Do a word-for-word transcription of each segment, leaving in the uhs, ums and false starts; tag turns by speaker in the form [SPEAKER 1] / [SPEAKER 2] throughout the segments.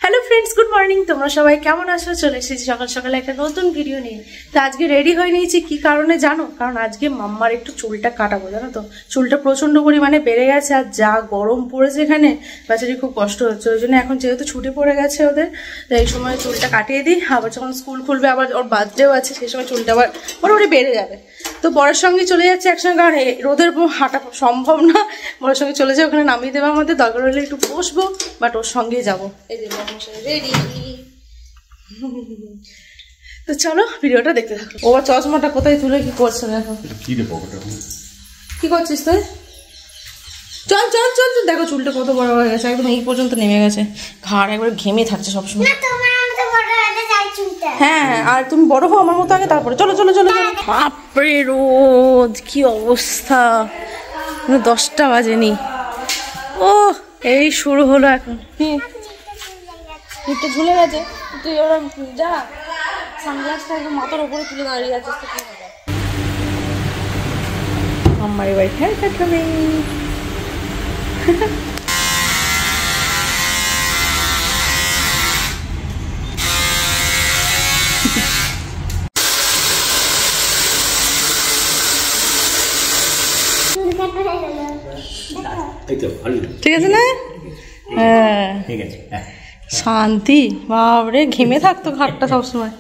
[SPEAKER 1] Hello friends, good morning. তোমরা সবাই কেমন আছো? চলে এসেছি সকাল সকালে একটা নতুন ভিডিও নিয়ে। তো আজকে রেডি হয়ে নিয়েছি। কি কারণে জানো? কারণ আজকে মাম্মার একটু চুলটা কাটাবো, জানো তো। চুলটা প্রচন্ড পরিমাণে বেড়ে গেছে, আর যা গরম পড়েছে এখানে, বাচ্চাটি খুব কষ্ট হচ্ছে। ওই জন্য এখন যেহেতু ছুটি পড়ে গেছে ওদের, তো এই সময় চুলটা কাটিয়ে দিই। আবার যখন স্কুল খুলবে, আবার ওর বার্থডেও আছে, সেই সময় চুলটা আবার মোটামুটি বেড়ে যাবে। তো বড়ের সঙ্গে চলে যাচ্ছে একসঙ্গে, কারণ রোদের হাঁটা সম্ভব না। বড়ের সঙ্গে চলে যাই, ওখানে নামিয়ে দেওয়া আমাদের দরকার হলে একটু বসবো, বাট ওর সঙ্গেই যাবো। এই যে রেডি। তো চলো ভিডিওটা দেখতে থাকো। ও চশমাটা কোথায় তুলে কি করছে দেখো। কি রে পকেটে কি করছিস তুই? চল চল চল চল। দেখো চুলটা কত বড় হয়ে গেছে, একদম এই পর্যন্ত নেমে গেছে। ঘাড় একবার ঘেমে থাকছে সবসময়। হ্যাঁ, আর তুমি বড় হও আমার মতো আগে, তারপরে চলো চলো চলো চলো। বাপরে রোদ কি অবস্থা, দশটা বাজেনি। ও এই শুরু হলো এখন। একটু ঝুলে গেছে, তুই ওরা যা সানগ্লাসটা একদম মাথার উপরে তুলে দাঁড়িয়ে আছে। আমার বাড়ি হ্যাঁ কাটবে। ঠিক আছে না? হ্যাঁ ঠিক আছে। শান্তি। বাবরে ঘেমে থাকতো ঘাটটা সবসময়।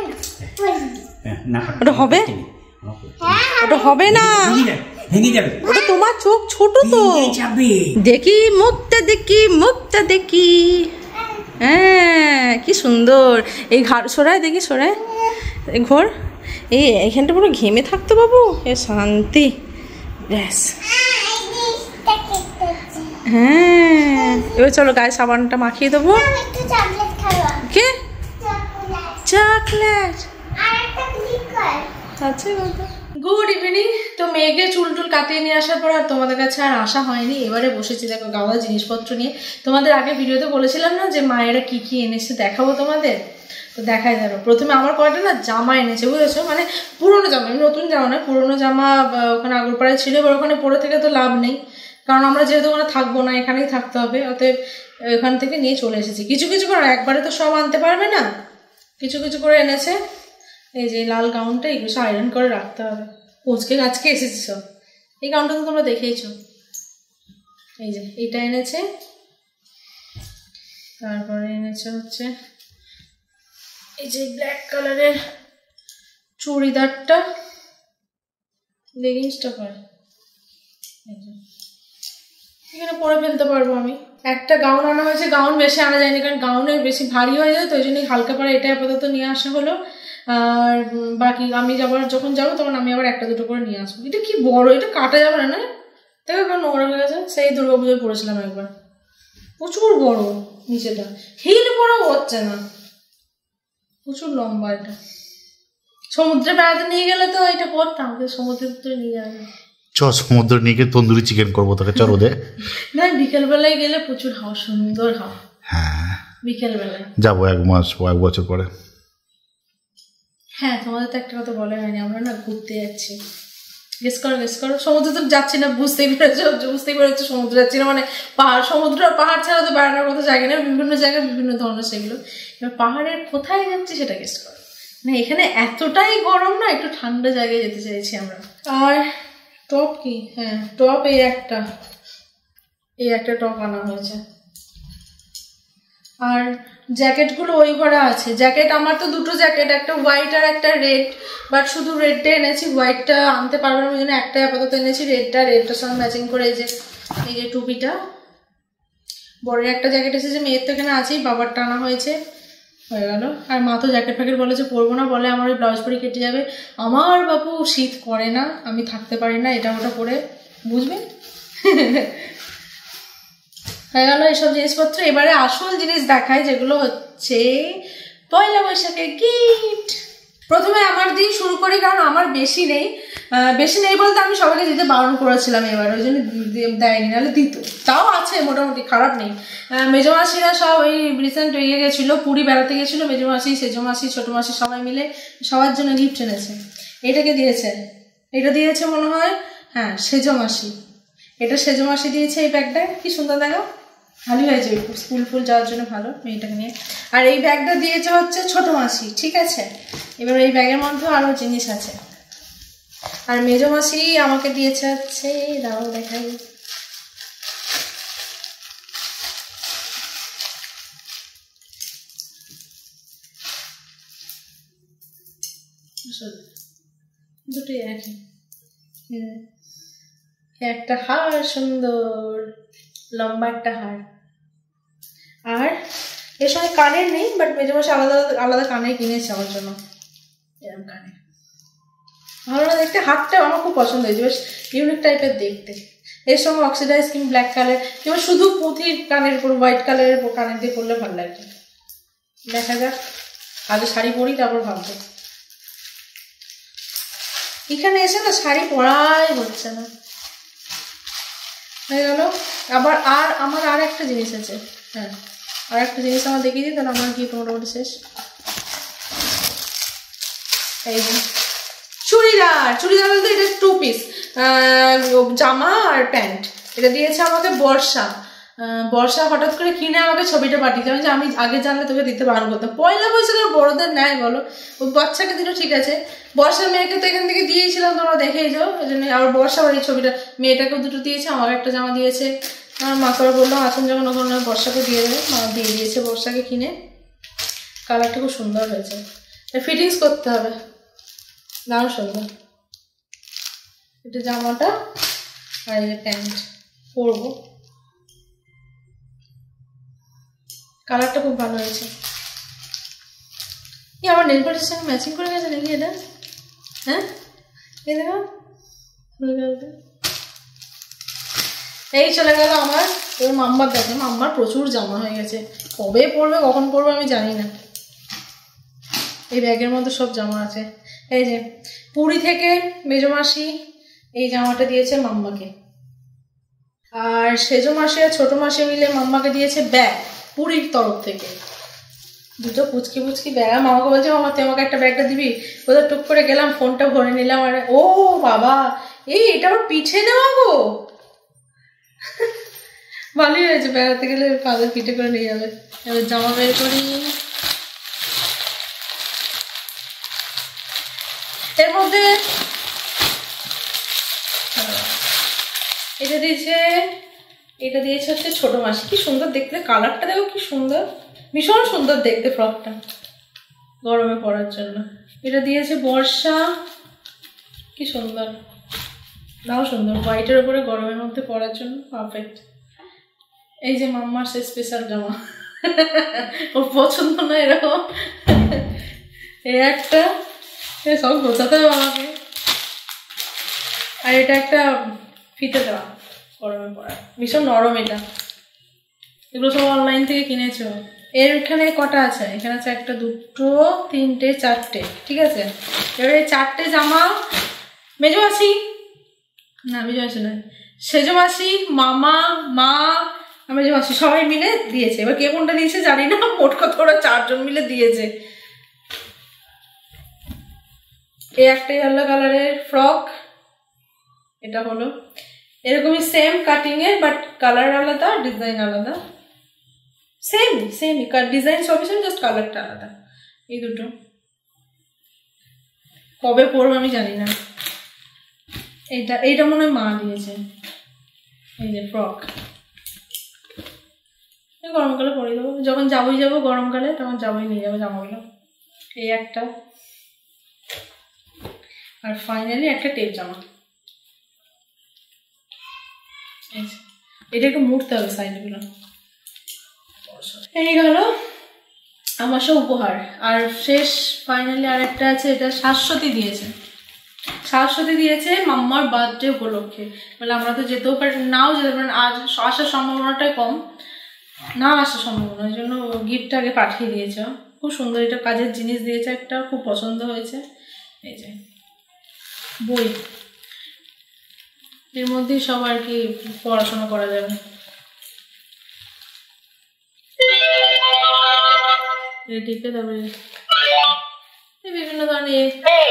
[SPEAKER 1] ওটা হবে ওটা হবে না, ওটা তোমার চোখ ছোট তো। দেখি মুখটা দেখি মুখটা দেখি। হ্যাঁ কি সুন্দর। এই ঘাট সরাই দেখি, সরাই ঘোর। এই এখানটা পুরো ঘেমে থাকতো বাবু। এ শান্তি। ব্যাস হ্যাঁ, এবার চলো গায়ে সাবানটা মাখিয়ে দেবো। কে চকলেট? আচ্ছা গুড ইভিনিং। তো মেয়েকে চুল টুল কাটিয়ে নিয়ে আসার পর আর তোমাদের কাছে আর আসা হয়নি। এবারে বসেছি দেখো গাওয়া জিনিসপত্র নিয়ে। তোমাদের আগে ভিডিওতে বলেছিলাম না যে মায়েরা কি কি এনেছে দেখাবো তোমাদের। তো দেখাই যাবো। প্রথমে আমার কয়টা না জামা এনেছে, বুঝেছো? মানে পুরোনো জামা, নতুন জামা না, পুরোনো জামা। ওখানে আগরপাড়ায় ছিল, এবার ওখানে পরে থেকে তো লাভ নেই, কারণ আমরা যেহেতু ওখানে থাকবো না, এখানেই থাকতে হবে। অতএব এখান থেকে নিয়ে চলে এসেছি। কিছু কিছু করে, একবারে তো সব আনতে পারবে না, কিছু কিছু করে এনেছে। এই যে লাল গাউনটা, এগুলো আয়রন করে রাখতে হবে। পৌঁছকে গাছকে এসেছে সব। এই গাউনটা তো তোমরা দেখেইছো। এই যে এইটা এনেছে, তারপরে এনেছে হচ্ছে এই যে ব্ল্যাক কালারের চুড়িদারটা, লেগিংসটা করে এখানে পরে ফেলতে পারবো আমি। একটা গাউন আনা হয়েছে, গাউন বেশি আনা যায়নি, কারণ গাউনের বেশি ভারী হয়ে যায়, তো ওই জন্যই হালকা পাড়া এটা আপাতত নিয়ে আসা হলো। আর বাকি আমি যাবার যখন যাবো তখন আমি আবার একটা দুটো করে নিয়ে আসবো। এটা কি বড়, এটা কাটা যাবে না না? দেখো একবার নোংরা হয়ে গেছে। সেই দুর্গা পুজোয় পড়েছিলাম একবার, প্রচুর বড় নিচেটা, হিল পরেও হচ্ছে না, প্রচুর লম্বা। এটা সমুদ্রে বেড়াতে নিয়ে গেলে তো এটা পরতাম, সমুদ্রের ভিতরে নিয়ে যাবে।
[SPEAKER 2] চ সমুদ্র নিয়ে গিয়ে তন্দুরি চিকেন করবো তোকে, চল ওদের।
[SPEAKER 1] না বিকেলবেলায় গেলে প্রচুর হাওয়া, সুন্দর হাওয়া।
[SPEAKER 2] হ্যাঁ
[SPEAKER 1] বিকেলবেলায় যাবো
[SPEAKER 2] এক মাস এক বছর পরে।
[SPEAKER 1] হ্যাঁ তোমাদের তো একটা কথা বলা হয়নি, আমরা না ঘুরতে যাচ্ছি। গেস করো গেস করো। সমুদ্রে তো যাচ্ছি না, বুঝতেই পেরেছো, বুঝতেই পেরেছো সমুদ্রে যাচ্ছি না মানে পাহাড়। সমুদ্র আর পাহাড় ছাড়া তো বেড়ানোর কথা জায়গা না, বিভিন্ন জায়গায় বিভিন্ন ধরনের সেগুলো। এবার পাহাড়ের কোথায় যাচ্ছি সেটা গেস করো। না এখানে এতটাই গরম না, একটু ঠান্ডা জায়গায় যেতে চাইছি আমরা। আর টপ কি? হ্যাঁ টপ এই একটা, এই একটা টপ আনা হয়েছে। আর জ্যাকেটগুলো ওই ঘরে আছে। জ্যাকেট আমার তো দুটো জ্যাকেট, একটা হোয়াইট আর একটা রেড, বাট শুধু রেডটা এনেছি, হোয়াইটটা আনতে পারবো না, ওই জন্য একটাই আপাতত এনেছি। রেডটা রেডটার সঙ্গে ম্যাচিং করে এই যে এই যে টুপিটা। বড়ের একটা জ্যাকেট এসেছে, মেয়ের তো এখানে আছেই, বাবারটা আনা হয়েছে, হয়ে গেল। আর মা তো জ্যাকেট ফ্যাকেট বলে যে পরবো না, বলে আমার ওই ব্লাউজ পরে কেটে যাবে। আমার বাপু শীত করে না, আমি থাকতে পারি না এটা ওটা পরে, বুঝবে। হয়ে গেল এইসব জিনিসপত্র। এবারে আসল জিনিস দেখায়, যেগুলো হচ্ছে পয়লা বৈশাখের গিফট। প্রথমে আমার দিয়ে শুরু করি, কারণ আমার বেশি নেই। বেশি নেই বলতে আমি সবাইকে দিতে বারণ করেছিলাম এবার, ওই জন্য দেয়নি, নাহলে দিত। তাও আছে মোটামুটি, খারাপ নেই। মেজমাসিরা সব ওই রিসেন্ট ইয়ে গেছিলো, পুরী বেড়াতে গেছিলো। মেজমাসি, সেজমাসি, ছোটো মাসি সবাই মিলে সবার জন্য গিফট এনেছে। এটাকে দিয়েছে, এটা দিয়েছে মনে হয়, হ্যাঁ সেজমাসি, এটা সেজমাসি দিয়েছে এই ব্যাগটা। কি সুন্দর দেখো, ভালোই হয়েছে, স্কুল ফুল যাওয়ার জন্য ভালো মেয়েটাকে নিয়ে। আর এই ব্যাগটা দিয়েছে হচ্ছে ছোট মাসি, ঠিক আছে। এবার এই ব্যাগের মধ্যেও আরো জিনিস আছে। আর মেজো মাসি আমাকে দিয়েছে হচ্ছে, দাও দেখাই, দুটোই একই, একটা হার, সুন্দর লম্বা একটা হার। আর এর সঙ্গে কানের নেই, বাট মেজো মাসি আলাদা আলাদা কানের কিনেছে আমার জন্য, এরকম কানের। ভালো না দেখতে, হাতটা আমার খুব পছন্দ হয়েছে, বেশ ইউনিক টাইপের দেখতে। এর সঙ্গে অক্সিডাইজ কিং ব্ল্যাক কালার কিংবা শুধু পুঁথির কানের উপর হোয়াইট কালারের কানের দিয়ে পরলে ভালো লাগবে। দেখা যাক, আগে শাড়ি পরি তারপর ভাববো। এখানে এসে না শাড়ি পরাই হচ্ছে না, হয়ে গেল। আবার আর আমার আর একটা জিনিস আছে, হ্যাঁ আর একটা জিনিস আমার দেখিয়ে দিই, তাহলে আমার গিয়ে মোটামুটি শেষ। এই যে চুড়িদার, চুড়িদার বলতে এটা টু পিস জামা আর প্যান্ট, এটা দিয়েছে আমাকে বর্ষা। বর্ষা হঠাৎ করে কিনে আমাকে ছবিটা পাঠিয়েছে, আমি যে আমি আগে জানলে তোকে দিতে বারণ করতাম। পয়লা বৈশাখ বড়দের নেয় বলো, বাচ্চাকে দিল ঠিক আছে, বর্ষার মেয়েকে তো এখান থেকে দিয়েছিলাম, তোমরা দেখেই যাও। ওই জন্য আবার বর্ষা বাড়ির ছবিটা, মেয়েটাকেও দুটো দিয়েছে, আমার একটা জামা দিয়েছে। আমার মা করে বললাম আসুন যখন ওখানে বর্ষাকে দিয়ে দেবে, মা দিয়ে দিয়েছে বর্ষাকে কিনে। কালারটা খুব সুন্দর হয়েছে, ফিটিংস করতে হবে, দারুণ সুন্দর। এটা জামাটা আর এই প্যান্ট পরবো, কালারটা খুব ভালো হয়েছে। এই আমার নেল পালিশের সঙ্গে ম্যাচিং করে গেছে নাকি এটা? হ্যাঁ এই দেখো, এই চলে গেল আমার। এবার মাম্মার দেখে, মাম্মার প্রচুর জামা হয়ে গেছে, কবে পরবে কখন পরবে আমি জানি না। এই ব্যাগের মধ্যে সব জামা আছে। এই যে পুরী থেকে মেজো মাসি এই জামাটা দিয়েছে মাম্মাকে, আর সেজো মাসি আর ছোট মাসি মিলে মাম্মাকে দিয়েছে ব্যাগ পুরীর তরফ থেকে, দুটো পুচকি পুচকি ব্যাগ। মামাকে বলছে মামা তুই আমাকে একটা ব্যাগটা দিবি, কোথাও টুক করে গেলাম ফোনটা ভরে নিলাম, আর ও বাবা এই এটা আমার পিঠে নেওয়া গো, ভালোই হয়েছে, বেড়াতে গেলে কাঁধে পিঠে করে নিয়ে যাবে। এবার জামা বের করি, এর মধ্যে এটা দিয়েছে, এটা দিয়েছে হচ্ছে ছোট মাসি। কি সুন্দর দেখতে, কালারটা দেখো কি সুন্দর, ভীষণ সুন্দর দেখতে ফ্রকটা গরমে পরার জন্য। এটা দিয়েছে বর্ষা, কি সুন্দর, নাও সুন্দর, হোয়াইটের উপরে গরমের মধ্যে পরার জন্য পারফেক্ট। এই যে মাম্মার সে স্পেশাল জামা, ওর পছন্দ না এরকম, এই একটা সব বোঝাতে হবে আমাকে। আর এটা একটা ফিতে দেওয়া গরমে পরা, ভীষণ নরম এটা, এগুলো সব অনলাইন থেকে কিনেছ। এর এখানে কটা আছে, এখানে আছে একটা দুটো তিনটে চারটে, ঠিক আছে। এবার এই চারটে জামা মেজো মাসি, না মেজো মাসি নয়, সেজো মাসি, মামা, মা, মেজো মাসি সবাই মিলে দিয়েছে। এবার কে কোনটা দিয়েছে জানি না, মোট কথা ওরা চারজন মিলে দিয়েছে। এই একটা ইয়েলো কালারের ফ্রক, এটা হলো এরকমই সেম কাটিং এর, বাট কালার আলাদা, ডিজাইন আলাদা, সেম সেম ডিজাইন সবই সেম, জাস্ট কালারটা আলাদা। এই দুটো কবে পরবো আমি জানি না। এইটা এইটা মনে হয় মা দিয়েছে, এই যে ফ্রক, গরমকালে পরে দেবো, যখন যাবোই যাবো গরমকালে তখন যাবোই নিয়ে যাবো জামাগুলো। এই একটা, আর ফাইনালি একটা টেপ জামা, এটা একটু মুড়তে হবে সাইডগুলো। এই গেল আমার সব উপহার। আর শেষ ফাইনালি আর একটা আছে, এটা শাশ্বতী দিয়েছে, শাশ্বতী দিয়েছে মাম্মার বার্থডে উপলক্ষে। মানে আমরা তো যেতেও পারি, নাও যেতে পারেন, আজ আসার সম্ভাবনাটাই কম, না আসার সম্ভাবনা, ওই জন্য গিফটটা আগে পাঠিয়ে দিয়েছে। খুব সুন্দর, এটা কাজের জিনিস দিয়েছে একটা, খুব পছন্দ হয়েছে। এই যে বই, এর মধ্যেই সব আর কি পড়াশোনা করা যাবে। টিপে তারপরে বিভিন্ন ধরনের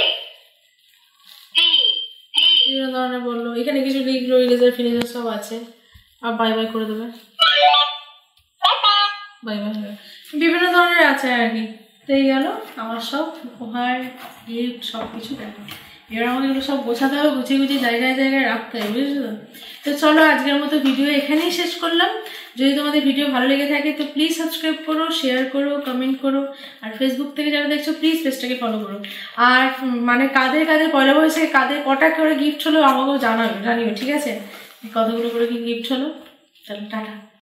[SPEAKER 1] বিভিন্ন ধরনের বললো, এখানে কিছু লিখলো, ইরেজার ফিরেজার সব আছে, আর বাই বাই করে দেবে। Bye bye. বিভিন্ন ধরনের আছে আর কি। তো এই গেল আমার সব উপহার, গিফট, সব কিছু দেখো। এবার আমাকে এগুলো সব গোছাতে হবে, গুছিয়ে গুছিয়ে জায়গায় জায়গায় রাখতে হবে, বুঝলো? তো চলো আজকের মতো ভিডিও এখানেই শেষ করলাম। যদি তোমাদের ভিডিও ভালো লেগে থাকে তো প্লিজ সাবস্ক্রাইব করো, শেয়ার করো, কমেন্ট করো। আর ফেসবুক থেকে যারা দেখছো প্লিজ পেজটাকে ফলো করো। আর মানে কাদের কাদের পয়লা বৈশাখে কাদের কটা করে গিফট হলো আমাকেও জানাবে, জানিও, ঠিক আছে? কতগুলো করে কি গিফট হলো। চলো টাটা।